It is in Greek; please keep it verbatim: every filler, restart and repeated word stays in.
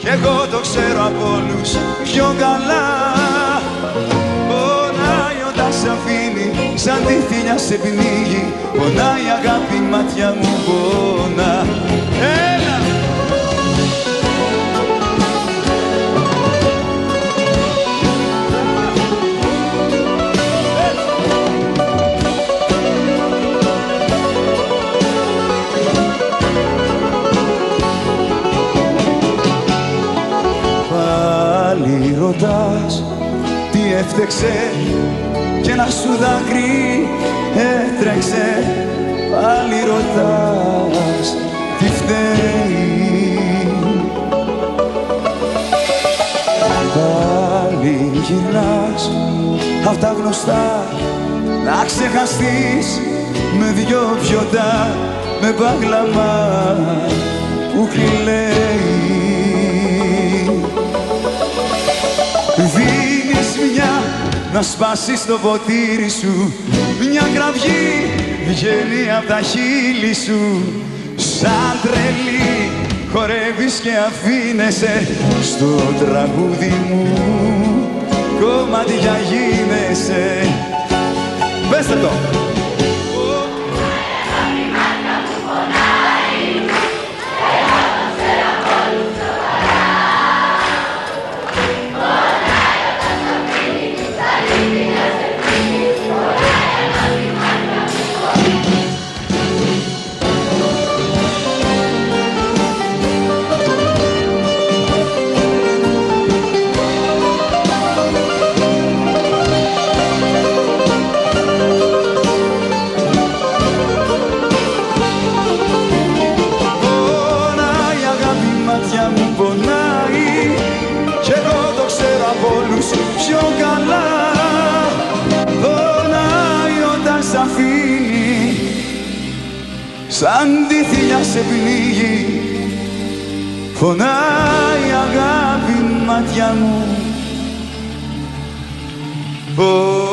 εγώ το ξέρω από όλους πιο καλά. Πονάει όταν σ' αφήνει, σαν τη θηλιά σε πνίγει. Πονάει αγάπη, η μάτια μου πονά. Έλα! Ρωτάς τι έφτεξε και ένα σου δάκρυ έτρεξε. Πάλι ρωτάς τι φταίει. Πάλι γυρνάς απ' τα γνωστά να ξεχαστείς με δυο πιωτά, με πάγλαμα που κλαίει. Δίνεις μια να σπάσεις το ποτήρι σου, μια κραυγή βγαίνει απ' τα χείλη σου. Σαν τρελή χορεύεις και αφήνεσαι στο τραγούδι μου, κομμάτια γίνεσαι. Πέστε το! Πιο καλά πονάει όταν σ' αφήνει, σαν τη θηλιά σε πνίγει. Φωνάει αγάπη, μάτια μου.